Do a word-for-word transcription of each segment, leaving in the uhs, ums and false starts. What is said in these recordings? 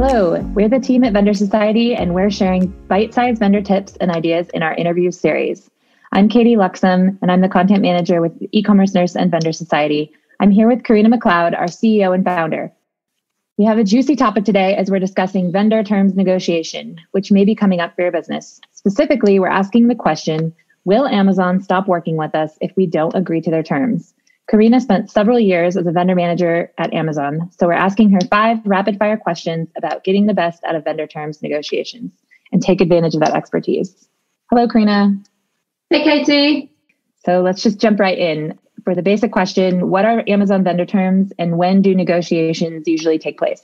Hello, we're the team at Vendor Society, and we're sharing bite-sized vendor tips and ideas in our interview series. I'm Katie Luxem, and I'm the content manager with E-commerce Nurse and Vendor Society. I'm here with Karina McLeod, our C E O and founder. We have a juicy topic today as we're discussing vendor terms negotiation, which may be coming up for your business. Specifically, we're asking the question, will Amazon stop working with us if we don't agree to their terms? Karina spent several years as a vendor manager at Amazon, so we're asking her five rapid-fire questions about getting the best out of vendor terms negotiations and take advantage of that expertise. Hello, Karina. Hey, Katie. So let's just jump right in. For the basic question, what are Amazon vendor terms and when do negotiations usually take place?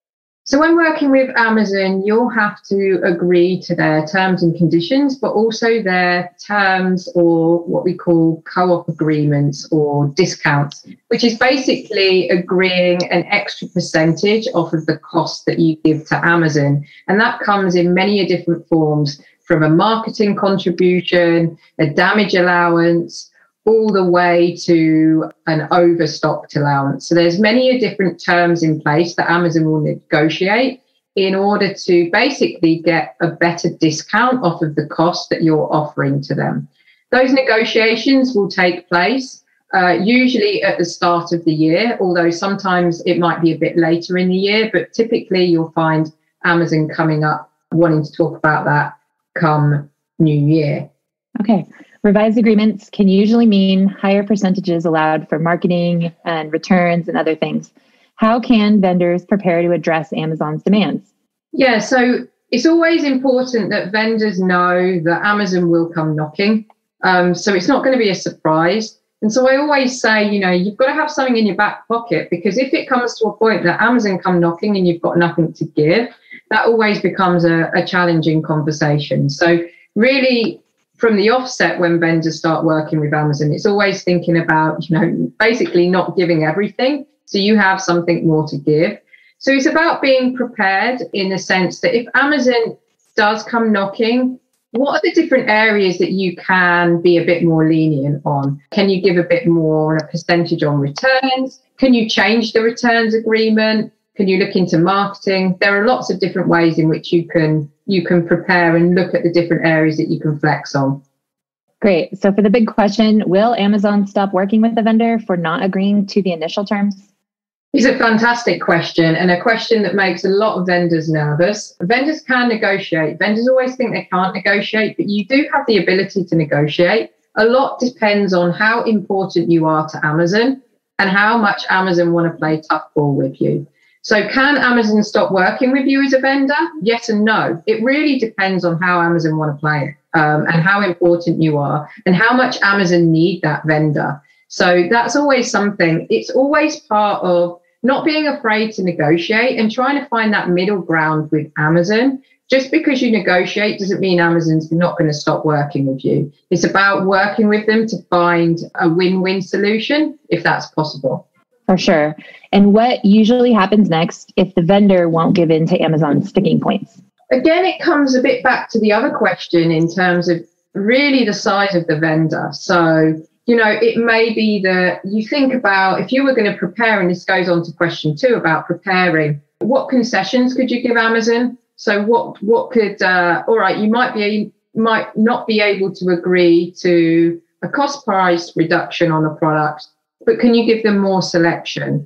So when working with Amazon, you'll have to agree to their terms and conditions, but also their terms or what we call co-op agreements or discounts, which is basically agreeing an extra percentage off of the cost that you give to Amazon. And that comes in many different forms, from a marketing contribution, a damage allowance, all the way to an overstocked allowance. So there's many different terms in place that Amazon will negotiate in order to basically get a better discount off of the cost that you're offering to them. Those negotiations will take place uh, usually at the start of the year, although sometimes it might be a bit later in the year, but typically you'll find Amazon coming up wanting to talk about that come New Year. Okay. Revised agreements can usually mean higher percentages allowed for marketing and returns and other things. How can vendors prepare to address Amazon's demands? Yeah, so it's always important that vendors know that Amazon will come knocking. Um, so it's not going to be a surprise. And so I always say, you know, you've got to have something in your back pocket, because if it comes to a point that Amazon come knocking and you've got nothing to give, that always becomes a, a challenging conversation. So really, from the offset, when vendors start working with Amazon, it's always thinking about, you know, basically not giving everything, so you have something more to give. So it's about being prepared in the sense that if Amazon does come knocking, what are the different areas that you can be a bit more lenient on? Can you give a bit more a percentage on returns? Can you change the returns agreement? Can you look into marketing? There are lots of different ways in which you can you can prepare and look at the different areas that you can flex on. Great. So for the big question, will Amazon stop working with the vendor for not agreeing to the initial terms? It's a fantastic question, and a question that makes a lot of vendors nervous. Vendors can negotiate. Vendors always think they can't negotiate, but you do have the ability to negotiate. A lot depends on how important you are to Amazon and how much Amazon want to play tough ball with you. So can Amazon stop working with you as a vendor? Yes and no. It really depends on how Amazon want to play it um, and how important you are and how much Amazon need that vendor. So that's always something. It's always part of not being afraid to negotiate and trying to find that middle ground with Amazon. Just because you negotiate doesn't mean Amazon's not going to stop working with you. It's about working with them to find a win-win solution, if that's possible. For sure. And what usually happens next if the vendor won't give in to Amazon's sticking points? Again, it comes a bit back to the other question in terms of really the size of the vendor. So, you know, it may be that you think about if you were going to prepare, and this goes on to question two about preparing, what concessions could you give Amazon? So what what could, uh, all right, you might be might not be able to agree to a cost price reduction on a product, but can you give them more selection?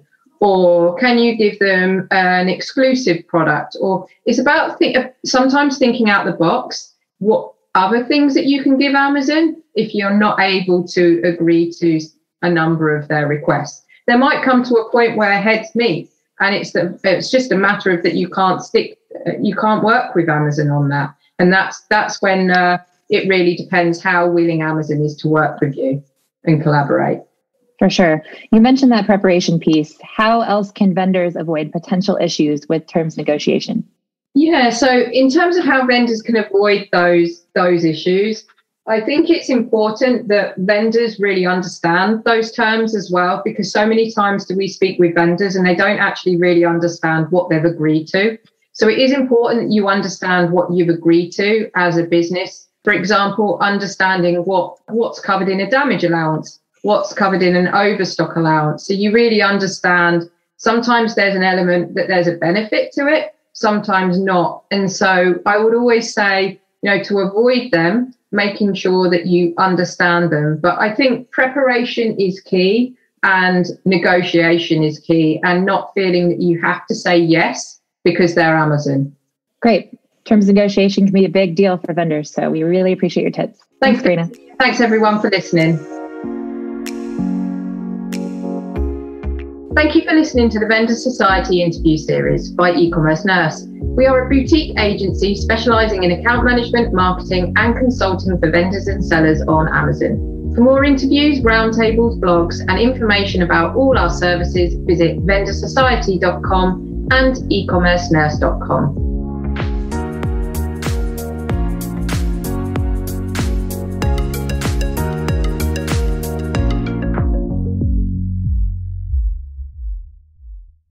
Or can you give them an exclusive product? Or it's about th- sometimes thinking out the box, what other things that you can give Amazon if you're not able to agree to a number of their requests. There might come to a point where heads meet, and it's the, it's just a matter of that you can't stick, you can't work with Amazon on that. And that's that's when uh, it really depends how willing Amazon is to work with you and collaborate. For sure. You mentioned that preparation piece. How else can vendors avoid potential issues with terms negotiation? Yeah, so in terms of how vendors can avoid those those issues, I think it's important that vendors really understand those terms as well, because so many times do we speak with vendors and they don't actually really understand what they've agreed to. So it is important that you understand what you've agreed to as a business. For example, understanding what, what's covered in a damage allowance, what's covered in an overstock allowance. So you really understand sometimes there's an element that there's a benefit to it, sometimes not. And so I would always say, you know, to avoid them, making sure that you understand them. But I think preparation is key and negotiation is key, and not feeling that you have to say yes because they're Amazon. Great. Terms of negotiation can be a big deal for vendors. So we really appreciate your tips. Thanks, Karina. Thanks, everyone, for listening. Thank you for listening to the Vendor Society interview series by E-Commerce Nurse. We are a boutique agency specialising in account management, marketing and consulting for vendors and sellers on Amazon. For more interviews, roundtables, blogs and information about all our services, visit vendor society dot com and e commerce nurse dot com.